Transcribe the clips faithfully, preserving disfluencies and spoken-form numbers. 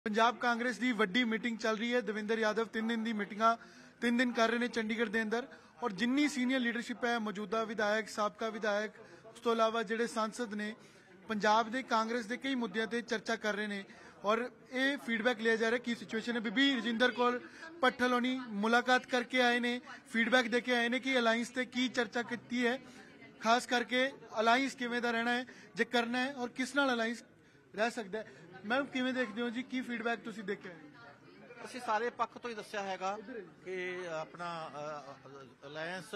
पंजाब कांग्रेस की वड्डी मीटिंग चल रही है। दविंदर यादव तीन दिन की मीटिंग तीन दिन कर रहे हैं चंडीगढ़ के अंदर और जिन्नी सीनियर लीडरशिप है मौजूदा विधायक साबका विधायक उस तो इलावा जिहड़े सांसद ने पंजाब के कांग्रेस के कई मुद्दों पर चर्चा कर रहे हैं और ये फीडबैक लिया जा रहा है की सिचुएशन है। बीबी रजिंदर कौर भट्टल होनी मुलाकात करके आए ने, फीडबैक दे के आए ने कि अलायंस से की चर्चा की है, खास करके अलायंस किवें दा रहना है, जे करना है और किस नाल अलायंस रह सकता है। मैम किवें देखते हो जी, की फीडबैक तुसीं देखे? ਅਸੀਂ ਸਾਰੇ ਪੱਖ ਤੋਂ ਹੀ ਦੱਸਿਆ ਹੈਗਾ ਕਿ ਆਪਣਾ ਅਲਾਇੰਸ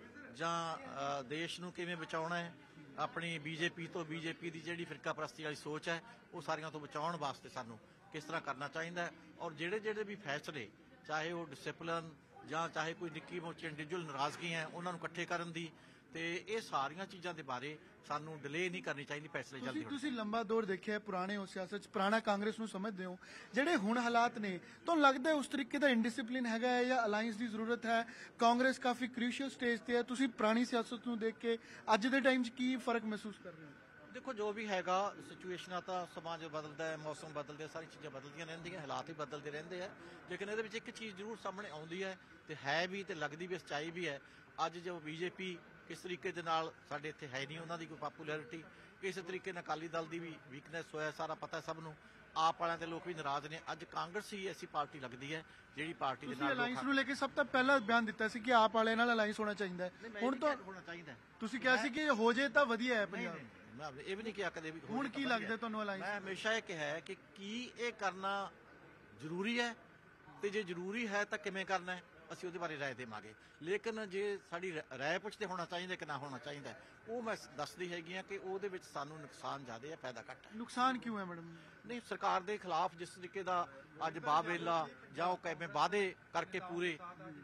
ਜਾਂ ਦੇਸ਼ ਨੂੰ ਕਿਵੇਂ ਬਚਾਉਣਾ ਹੈ, ਆਪਣੀ ਬੀਜੇਪੀ ਤੋਂ ਬੀਜੇਪੀ ਦੀ ਜਿਹੜੀ ਫਿਰਕਾ ਪ੍ਰਸਤੀ ਵਾਲੀ ਸੋਚ ਹੈ ਉਹ ਸਾਰੀਆਂ ਤੋਂ ਬਚਾਉਣ ਵਾਸਤੇ ਸਾਨੂੰ ਕਿਸ ਤਰ੍ਹਾਂ ਕਰਨਾ ਚਾਹੀਦਾ ਹੈ ਔਰ ਜਿਹੜੇ ਜਿਹੜੇ ਵੀ ਫੈਸਲੇ ਚਾਹੇ ਉਹ ਡਿਸਪਲਿਨ ਜਾਂ ਚਾਹੇ ਕੋਈ ਨਿੱਕੀ ਮੋਟੀ ਇੰਡੀਵਿਜੂਅਲ ਨਾਰਾਜ਼ਗੀ ਹੈ ਉਹਨਾਂ ਨੂੰ ਇਕੱਠੇ ਕਰਨ ਦੀ ਤੇ ਇਹ ਸਾਰੀਆਂ ਚੀਜ਼ਾਂ ਦੇ ਬਾਰੇ ਸਾਨੂੰ ਡਿਲੇ ਨਹੀਂ ਕਰਨੀ ਚਾਹੀਦੀ, ਫੈਸਲੇ ਜਲਦੀ ਹੋਣ। ਤੁਸੀਂ ਲੰਬਾ ਦੌਰ ਦੇਖਿਆ ਪੁਰਾਣੇ ਹੋ ਸਿਆਸਤ ਚ, ਪੁਰਾਣਾ ਕਾਂਗਰਸ ਨੂੰ ਸਮਝਦੇ ਹੋ, ਜਿਹੜੇ ਹੁਣ ਹਾਲਾਤ ਨੇ ਤੁਹਾਨੂੰ ਲੱਗਦਾ ਉਸ ਤਰੀਕੇ ਦਾ ਇਨਡਿਸਪਲਿਨ ਹੈਗਾ ਹੈ ਜਾਂ ਅਲਾਇੰਸ ਦੀ ਜ਼ਰੂਰਤ ਹੈ? ਕਾਂਗਰਸ ਕਾਫੀ ਕ੍ਰੂਸ਼ੀਅਲ ਸਟੇਜ ਤੇ ਹੈ, ਤੁਸੀਂ ਪੁਰਾਣੀ ਸਿਆਸਤ ਨੂੰ ਦੇਖ ਕੇ ਅੱਜ ਦੇ ਟਾਈਮ 'ਚ ਕੀ ਫਰਕ ਮਹਿਸੂਸ ਕਰ ਰਹੇ ਹੋ? ਦੇਖੋ ਜੋ ਵੀ ਹੈਗਾ ਸਿਚੁਏਸ਼ਨਾਂ ਤਾਂ ਸਮਾਜ ਬਦਲਦਾ ਹੈ, ਮੌਸਮ ਬਦਲਦੇ, ਸਾਰੀ ਚੀਜ਼ਾਂ ਬਦਲਦੀਆਂ ਰਹਿੰਦੀਆਂ, ਹਾਲਾਤ ਵੀ ਬਦਲਦੇ ਰਹਿੰਦੇ ਆ, ਲੇਕਿਨ ਇਹਦੇ ਵਿੱਚ ਇੱਕ ਚੀਜ਼ ਜ਼ਰੂਰ ਸਾਹਮਣੇ ਆਉਂਦੀ ਹੈ ਤੇ ਹੈ ਵੀ ਤੇ ਲੱਗਦੀ ਵੀ ਸੱਚਾਈ ਵੀ ਹੈ। ਅੱਜ ਜੋ ਬੀਜੇਪੀ किस तरीके दे नाल साडे इत्थे है नहीं, उन्हां दी कोई पॉपुलैरिटी, किस तरीके नाल अकाली दल दी भी वीकनेस होया सारा पता है सब नूं। आप वालियां दे लोग भी नाराज ने। अज कांग्रेस ही ऐसी पार्टी लगदी है जिहड़ी पार्टी दे नाल अलायंस नूं लेके सब तो पहला बयान दिता सी कि आप वाले नाल अलायंस होना चाहिए है, हुण तो होना चाहिए। तुसीं कहा सी कि हो जाए तां वधिया है पंजाब। मैं ये भी नहीं कहा कदे भी। हुण की लगदा तुहानूं अलायंस? मैं हमेशा ये कहा है कि की ये करना जरूरी है ते जे जरूरी है तां किवें करना है ਅਸੀਂ ਉਹਦੇ ਬਾਰੇ ਰਾਏ ਦੇਵਾਂਗੇ, ਲੇਕਿਨ ਜੇ ਸਾਡੀ ਰਾਏ ਪੁੱਛਦੇ ਹੋਣਾ ਚਾਹੀਦਾ ਕਿ ਨਾ ਹੋਣਾ ਚਾਹੀਦਾ ਉਹ ਮੈਂ ਦੱਸਦੀ ਹੈਗੀ ਆ ਕਿ ਉਹਦੇ ਵਿੱਚ ਸਾਨੂੰ ਨੁਕਸਾਨ ਜ਼ਿਆਦਾ ਹੈ, ਫਾਇਦਾ ਘੱਟ ਹੈ। ਨੁਕਸਾਨ ਕਿਉਂ ਹੈ ਮੈਡਮ? ਨਹੀਂ, ਸਰਕਾਰ ਦੇ ਖਿਲਾਫ ਜਿਸ ਤਰੀਕੇ ਦਾ ਅੱਜ ਬਾਵੇਲਾ ਜਾਂ ਉਹ ਕਿਵੇਂ ਵਾਅਦੇ ਕਰਕੇ ਪੂਰੇ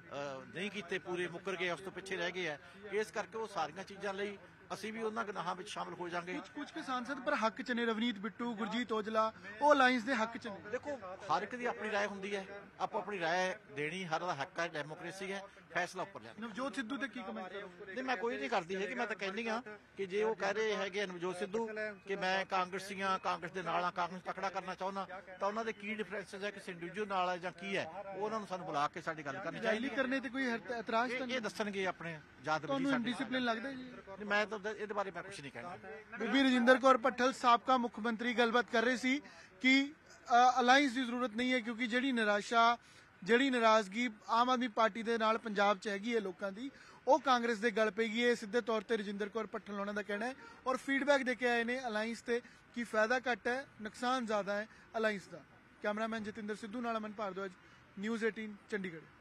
ਨਹੀਂ ਕੀਤੇ, ਪੂਰੇ ਮੁੱਕਰ ਗਏ, ਉਸ ਤੋਂ ਪਿੱਛੇ ਰਹਿ ਗਏ ਹੈ, ਇਸ ਕਰਕੇ ਉਹ ਸਾਰੀਆਂ ਚੀਜ਼ਾਂ ਲਈ ਅਸੀਂ ਵੀ ਉਹਨਾਂ ਗੁਨਾਹਾਂ ਵਿੱਚ ਸ਼ਾਮਲ ਹੋ ਜਾਾਂਗੇ। ਕੁਝ ਕੁਝ ਕੇ ਸਾਂਸਦ ਪਰ ਹੱਕ ਚ ਨੇ, ਰਵਨੀਤ ਬਿੱਟੂ, ਗੁਰਜੀਤ ਔਜਲਾ, ਉਹ ਅਲਾਇੰਸ ਦੇ ਹੱਕ ਚ ਨੇ। ਦੇਖੋ ਹਰ ਇੱਕ ਦੀ ਆਪਣੀ ਰਾਏ ਹੁੰਦੀ ਹੈ, ਆਪੋ ਆਪਣੀ ਰਾਏ ਦੇਣੀ ਹਰ ਦਾ ਹੱਕ ਹੈ, ਡੈਮੋਕ੍ਰੇਸੀ ਹੈ, ਫੈਸਲਾ ਉੱਪਰ ਜਾਂਦਾ। ਨਵਜੋਤ ਸਿੱਧੂ ਤੇ ਕੀ ਕਮੈਂਟ ਕਰੋਗੇ? ਨਹੀਂ, ਮੈਂ ਕੋਈ ਨਹੀਂ ਕਰਦੀ ਹੈ ਕਿ ਮੈਂ ਤਾਂ ਕਹਿੰਦੀ ਹਾਂ ਕਿ ਜੇ ਉਹ ਕਹਿ ਰਹੇ ਹੈਗੇ ਨਵਜੋਤ ਸਿੱਧੂ ਕਿ ਮੈਂ ਕਾਂਗਰਸੀਆਂ ਕਾਂਗਰਸ ਦੇ ਨਾਲ ਆ, ਕਾਂਗਰਸ ਤਕੜਾ ਕਰਨਾ ਚਾਹੁੰਦਾ, ਤਾਂ ਉਹਨਾਂ ਦੇ ਕੀ ਡਿਫਰੈਂਸਸ ਹੈ, ਕਿਸੇ ਇੰਡੀਵਿਜੂਅਲ ਨਾਲ ਹੈ ਜਾਂ ਕੀ ਹੈ, ਉਹ ਉਹਨਾਂ ਨੂੰ ਸਾਨੂੰ ਬੁਲਾ ਕੇ ਸਾਡੀ ਗੱਲ ਕਰਨੀ ਚਾਹੀਦੀ ਹੈ। ਕਰਨੇ ਤੇ ਕੋਈ ਇਤਰਾਜ਼ ਤਾਂ ਇਹ ਦੱਸਣਗੇ ਆਪਣੇ ਯਾਦ ਵੀ। ਤੁਹਾਨੂੰ ਡਿਸਪਲਿਨ ਲੱਗਦਾ ਜੀ? ਮੈਂ ਤਾਂ ਇਹਦੇ ਬਾਰੇ ਮੈਂ ਕੁਝ ਨਹੀਂ ਕਹਿਣਾ। ਬੀਬੀ ਰਜਿੰਦਰ ਕੌਰ ਭੱਠਲ ਸਾਬਕਾ ਮੁੱਖ ਮੰਤਰੀ ਗੱਲਬਾਤ ਕਰ ਰਹੇ ਸੀ ਕਿ ਅਲਾਇੰਸ ਦੀ ਜ਼ਰੂਰਤ ਨਹੀਂ ਹੈ ਕਿਉਂਕਿ ਜਿਹੜੀ ਨਿਰਾਸ਼ਾ, ਜਿਹੜੀ ਨਾਰਾਜ਼ਗੀ ਆਮ ਆਦਮੀ ਪਾਰਟੀ ਦੇ ਨਾਲ ਪੰਜਾਬ 'ਚ ਹੈਗੀ ਹੈ ਲੋਕਾਂ ਦੀ, ਉਹ ਕਾਂਗਰਸ ਦੇ ਗਲ ਪਏਗੀ। ਇਹ ਸਿੱਧੇ ਤੌਰ ਤੇ ਰਜਿੰਦਰ ਕੌਰ ਭੱਠਲ ਉਹਨਾਂ ਦਾ ਕਹਿਣਾ ਹੈ ਔਰ ਫੀਡਬੈਕ ਦੇ ਕੇ ਆਏ ਨੇ ਅਲਾਇੰਸ ਤੇ ਕਿ ਫਾਇਦਾ ਘੱਟ ਹੈ, ਨੁਕਸਾਨ ਜ਼ਿਆਦਾ ਹੈ ਅਲਾਇੰਸ ਦਾ। ਕੈਮਰਾਮੈਨ ਜਤਿੰਦਰ ਸਿੱਧੂ ਨਾਲ ਅਮਨ ਭਾਰਦਵਾਜ, ਨਿਊਜ਼ ਅਠਾਰਾਂ ਚੰਡੀਗੜ੍ਹ।